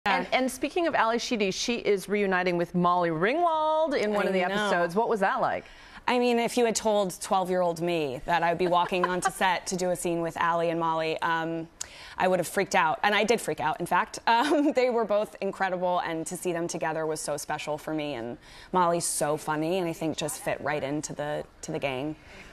And speaking of Ali Sheedy, she is reuniting with Molly Ringwald in one of the episodes. What was that like? I mean, if you had told 12-year-old me that I would be walking onto set to do a scene with Ali and Molly, I would have freaked out. And I did freak out, in fact. They were both incredible, and to see them together was so special for me. And Molly's so funny, and I think just fit right into the gang.